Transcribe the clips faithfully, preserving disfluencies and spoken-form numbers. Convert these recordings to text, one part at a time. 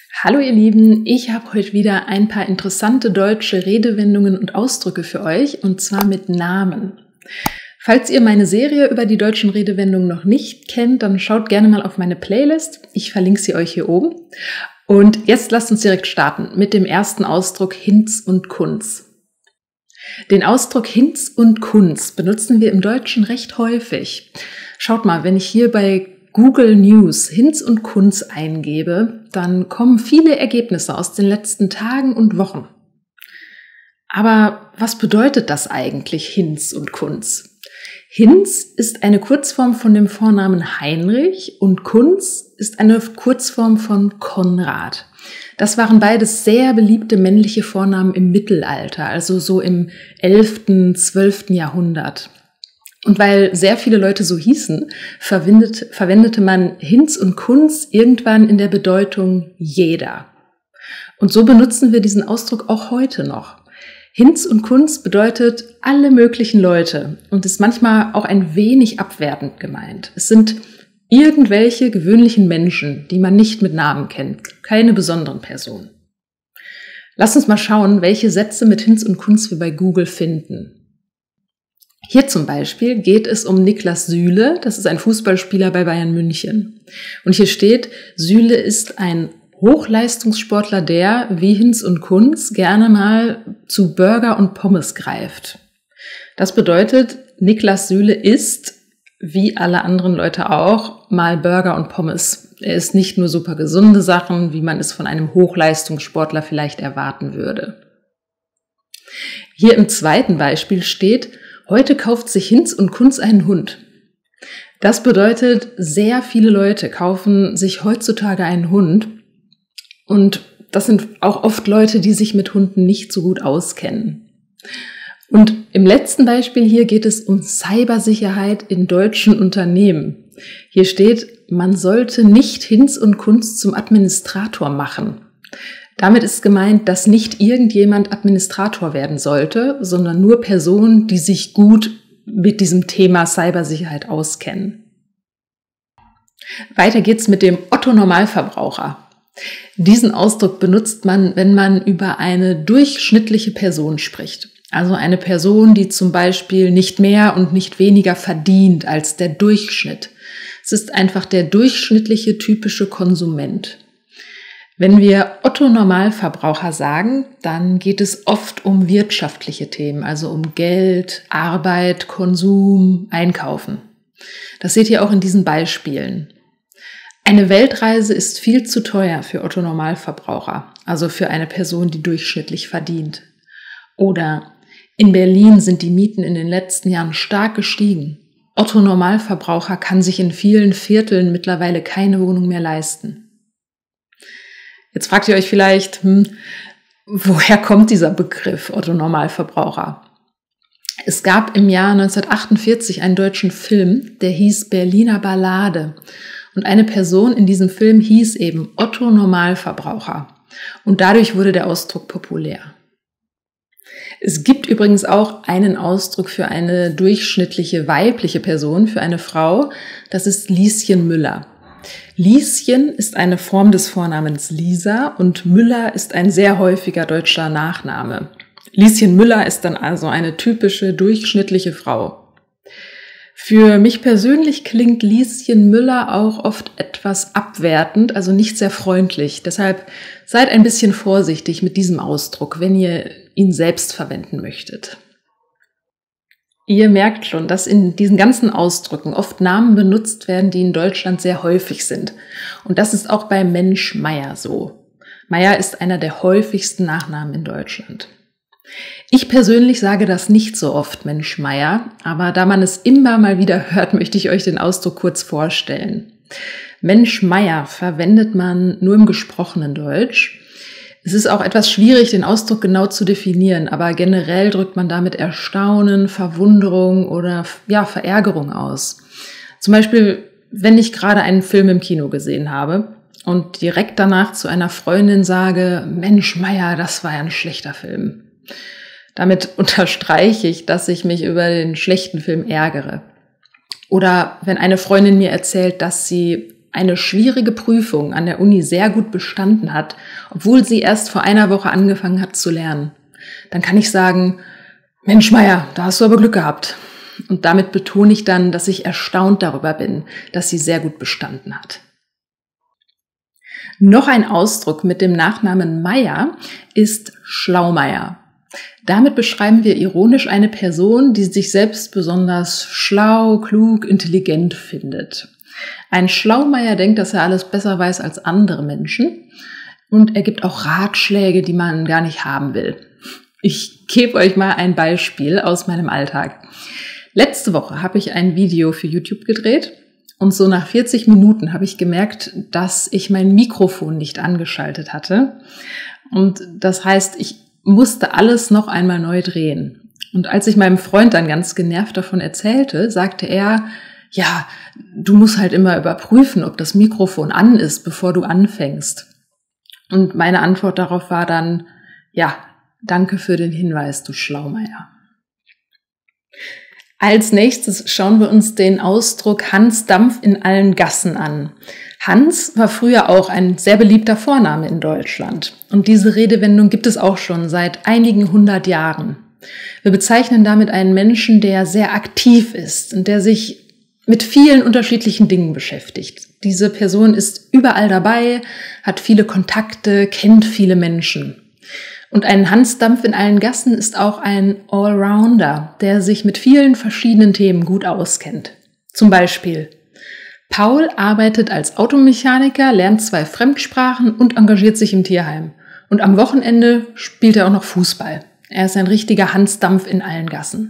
Hallo ihr Lieben, ich habe heute wieder ein paar interessante deutsche Redewendungen und Ausdrücke für euch, und zwar mit Namen. Falls ihr meine Serie über die deutschen Redewendungen noch nicht kennt, dann schaut gerne mal auf meine Playlist. Ich verlinke sie euch hier oben. Und jetzt lasst uns direkt starten mit dem ersten Ausdruck Hinz und Kunz. Den Ausdruck Hinz und Kunz benutzen wir im Deutschen recht häufig. Schaut mal, wenn ich hier bei Google News Hinz und Kunz eingebe, dann kommen viele Ergebnisse aus den letzten Tagen und Wochen. Aber was bedeutet das eigentlich, Hinz und Kunz? Hinz ist eine Kurzform von dem Vornamen Heinrich und Kunz ist eine Kurzform von Konrad. Das waren beides sehr beliebte männliche Vornamen im Mittelalter, also so im elften, zwölften Jahrhundert. Und weil sehr viele Leute so hießen, verwendet, verwendete man Hinz und Kunz irgendwann in der Bedeutung jeder. Und so benutzen wir diesen Ausdruck auch heute noch. Hinz und Kunz bedeutet alle möglichen Leute und ist manchmal auch ein wenig abwertend gemeint. Es sind irgendwelche gewöhnlichen Menschen, die man nicht mit Namen kennt, keine besonderen Personen. Lass uns mal schauen, welche Sätze mit Hinz und Kunz wir bei Google finden. Hier zum Beispiel geht es um Niklas Süle, das ist ein Fußballspieler bei Bayern München. Und hier steht, Süle ist ein Hochleistungssportler, der, wie Hinz und Kunz, gerne mal zu Burger und Pommes greift. Das bedeutet, Niklas Süle isst, wie alle anderen Leute auch, mal Burger und Pommes. Er isst nicht nur super gesunde Sachen, wie man es von einem Hochleistungssportler vielleicht erwarten würde. Hier im zweiten Beispiel steht, heute kauft sich Hinz und Kunz einen Hund. Das bedeutet, sehr viele Leute kaufen sich heutzutage einen Hund. Und das sind auch oft Leute, die sich mit Hunden nicht so gut auskennen. Und im letzten Beispiel hier geht es um Cybersicherheit in deutschen Unternehmen. Hier steht, man sollte nicht Hinz und Kunz zum Administrator machen. Damit ist gemeint, dass nicht irgendjemand Administrator werden sollte, sondern nur Personen, die sich gut mit diesem Thema Cybersicherheit auskennen. Weiter geht's mit dem Otto-Normalverbraucher. Diesen Ausdruck benutzt man, wenn man über eine durchschnittliche Person spricht. Also eine Person, die zum Beispiel nicht mehr und nicht weniger verdient als der Durchschnitt. Es ist einfach der durchschnittliche typische Konsument. Wenn wir Otto-Normalverbraucher sagen, dann geht es oft um wirtschaftliche Themen, also um Geld, Arbeit, Konsum, Einkaufen. Das seht ihr auch in diesen Beispielen. Eine Weltreise ist viel zu teuer für Otto-Normalverbraucher, also für eine Person, die durchschnittlich verdient. Oder in Berlin sind die Mieten in den letzten Jahren stark gestiegen. Otto-Normalverbraucher kann sich in vielen Vierteln mittlerweile keine Wohnung mehr leisten. Jetzt fragt ihr euch vielleicht, hm, woher kommt dieser Begriff Otto-Normalverbraucher? Es gab im Jahr neunzehnhundertachtundvierzig einen deutschen Film, der hieß Berliner Ballade. Und eine Person in diesem Film hieß eben Otto-Normalverbraucher. Und dadurch wurde der Ausdruck populär. Es gibt übrigens auch einen Ausdruck für eine durchschnittliche weibliche Person, für eine Frau. Das ist Lieschen Müller. Lieschen ist eine Form des Vornamens Lisa und Müller ist ein sehr häufiger deutscher Nachname. Lieschen Müller ist dann also eine typische durchschnittliche Frau. Für mich persönlich klingt Lieschen Müller auch oft etwas abwertend, also nicht sehr freundlich. Deshalb seid ein bisschen vorsichtig mit diesem Ausdruck, wenn ihr ihn selbst verwenden möchtet. Ihr merkt schon, dass in diesen ganzen Ausdrücken oft Namen benutzt werden, die in Deutschland sehr häufig sind. Und das ist auch bei Mensch Meier so. Meier ist einer der häufigsten Nachnamen in Deutschland. Ich persönlich sage das nicht so oft, Mensch Meier, aber da man es immer mal wieder hört, möchte ich euch den Ausdruck kurz vorstellen. Mensch Meier verwendet man nur im gesprochenen Deutsch. Es ist auch etwas schwierig, den Ausdruck genau zu definieren, aber generell drückt man damit Erstaunen, Verwunderung oder ja, Verärgerung aus. Zum Beispiel, wenn ich gerade einen Film im Kino gesehen habe und direkt danach zu einer Freundin sage, Mensch Meier, das war ja ein schlechter Film. Damit unterstreiche ich, dass ich mich über den schlechten Film ärgere. Oder wenn eine Freundin mir erzählt, dass sie eine schwierige Prüfung an der Uni sehr gut bestanden hat, obwohl sie erst vor einer Woche angefangen hat zu lernen, dann kann ich sagen, Mensch Meier, da hast du aber Glück gehabt. Und damit betone ich dann, dass ich erstaunt darüber bin, dass sie sehr gut bestanden hat. Noch ein Ausdruck mit dem Nachnamen Meier ist Schlaumeier. Damit beschreiben wir ironisch eine Person, die sich selbst besonders schlau, klug, intelligent findet. Ein Schlaumeier denkt, dass er alles besser weiß als andere Menschen und er gibt auch Ratschläge, die man gar nicht haben will. Ich gebe euch mal ein Beispiel aus meinem Alltag. Letzte Woche habe ich ein Video für YouTube gedreht und so nach vierzig Minuten habe ich gemerkt, dass ich mein Mikrofon nicht angeschaltet hatte. Und das heißt, ich musste alles noch einmal neu drehen. Und als ich meinem Freund dann ganz genervt davon erzählte, sagte er, ja, du musst halt immer überprüfen, ob das Mikrofon an ist, bevor du anfängst. Und meine Antwort darauf war dann, ja, danke für den Hinweis, du Schlaumeier. Als nächstes schauen wir uns den Ausdruck Hans Dampf in allen Gassen an. Hans war früher auch ein sehr beliebter Vorname in Deutschland. Und diese Redewendung gibt es auch schon seit einigen hundert Jahren. Wir bezeichnen damit einen Menschen, der sehr aktiv ist und der sich mit vielen unterschiedlichen Dingen beschäftigt. Diese Person ist überall dabei, hat viele Kontakte, kennt viele Menschen. Und ein Hans Dampf in allen Gassen ist auch ein Allrounder, der sich mit vielen verschiedenen Themen gut auskennt. Zum Beispiel: Paul arbeitet als Automechaniker, lernt zwei Fremdsprachen und engagiert sich im Tierheim. Und am Wochenende spielt er auch noch Fußball. Er ist ein richtiger Hans Dampf in allen Gassen.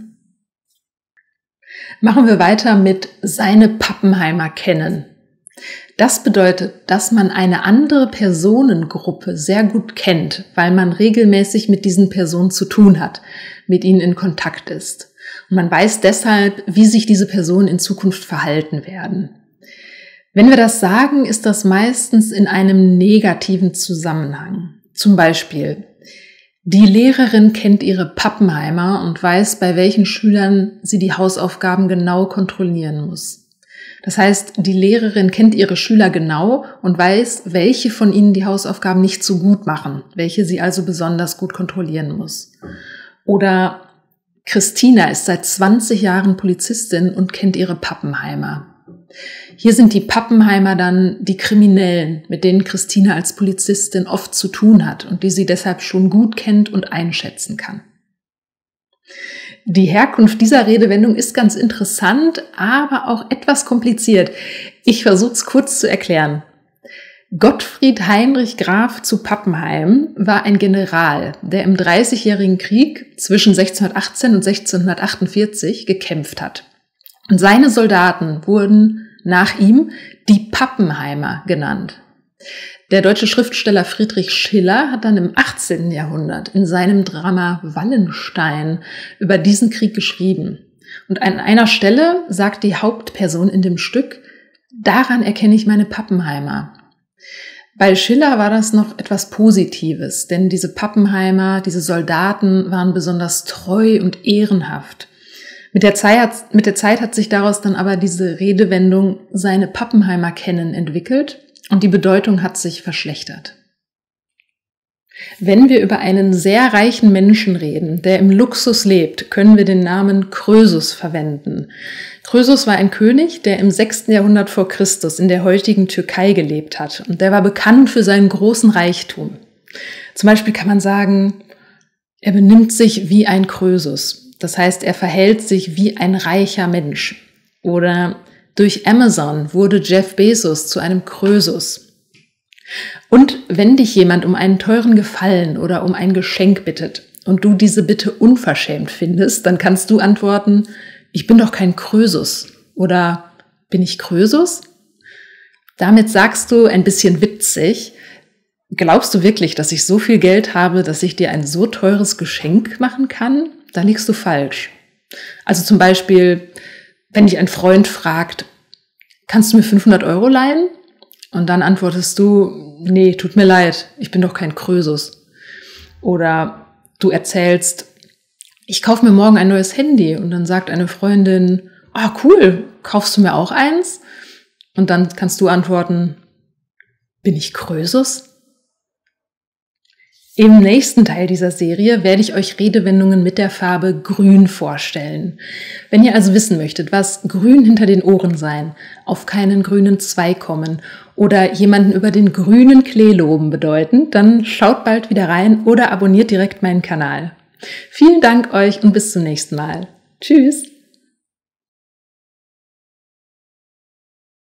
Machen wir weiter mit seine Pappenheimer kennen. Das bedeutet, dass man eine andere Personengruppe sehr gut kennt, weil man regelmäßig mit diesen Personen zu tun hat, mit ihnen in Kontakt ist. Und man weiß deshalb, wie sich diese Personen in Zukunft verhalten werden. Wenn wir das sagen, ist das meistens in einem negativen Zusammenhang. Zum Beispiel: Die Lehrerin kennt ihre Pappenheimer und weiß, bei welchen Schülern sie die Hausaufgaben genau kontrollieren muss. Das heißt, die Lehrerin kennt ihre Schüler genau und weiß, welche von ihnen die Hausaufgaben nicht so gut machen, welche sie also besonders gut kontrollieren muss. Oder Christina ist seit zwanzig Jahren Polizistin und kennt ihre Pappenheimer. Hier sind die Pappenheimer dann die Kriminellen, mit denen Christina als Polizistin oft zu tun hat und die sie deshalb schon gut kennt und einschätzen kann. Die Herkunft dieser Redewendung ist ganz interessant, aber auch etwas kompliziert. Ich versuche es kurz zu erklären. Gottfried Heinrich Graf zu Pappenheim war ein General, der im Dreißigjährigen Krieg zwischen sechzehnhundertachtzehn und sechzehnhundertachtundvierzig gekämpft hat. Und seine Soldaten wurden nach ihm die Pappenheimer genannt. Der deutsche Schriftsteller Friedrich Schiller hat dann im achtzehnten Jahrhundert in seinem Drama Wallenstein über diesen Krieg geschrieben. Und an einer Stelle sagt die Hauptperson in dem Stück: Daran erkenne ich meine Pappenheimer. Bei Schiller war das noch etwas Positives, denn diese Pappenheimer, diese Soldaten waren besonders treu und ehrenhaft. Mit der Zeit, mit der Zeit hat sich daraus dann aber diese Redewendung seine Pappenheimer kennen entwickelt und die Bedeutung hat sich verschlechtert. Wenn wir über einen sehr reichen Menschen reden, der im Luxus lebt, können wir den Namen Krösus verwenden. Krösus war ein König, der im sechsten Jahrhundert vor Christus in der heutigen Türkei gelebt hat. Und der war bekannt für seinen großen Reichtum. Zum Beispiel kann man sagen, er benimmt sich wie ein Krösus. Das heißt, er verhält sich wie ein reicher Mensch. Oder durch Amazon wurde Jeff Bezos zu einem Krösus. Und wenn dich jemand um einen teuren Gefallen oder um ein Geschenk bittet und du diese Bitte unverschämt findest, dann kannst du antworten: Ich bin doch kein Krösus. Oder bin ich Krösus? Damit sagst du ein bisschen witzig: Glaubst du wirklich, dass ich so viel Geld habe, dass ich dir ein so teures Geschenk machen kann? Da liegst du falsch. Also zum Beispiel, wenn dich ein Freund fragt: Kannst du mir fünfhundert Euro leihen? Und dann antwortest du: Nee, tut mir leid, ich bin doch kein Krösus. Oder du erzählst: Ich kaufe mir morgen ein neues Handy. Und dann sagt eine Freundin: Ah, cool, kaufst du mir auch eins? Und dann kannst du antworten, bin ich Krösus? Im nächsten Teil dieser Serie werde ich euch Redewendungen mit der Farbe Grün vorstellen. Wenn ihr also wissen möchtet, was grün hinter den Ohren sein, auf keinen grünen Zweig kommen oder jemanden über den grünen Klee loben bedeuten, dann schaut bald wieder rein oder abonniert direkt meinen Kanal. Vielen Dank euch und bis zum nächsten Mal. Tschüss!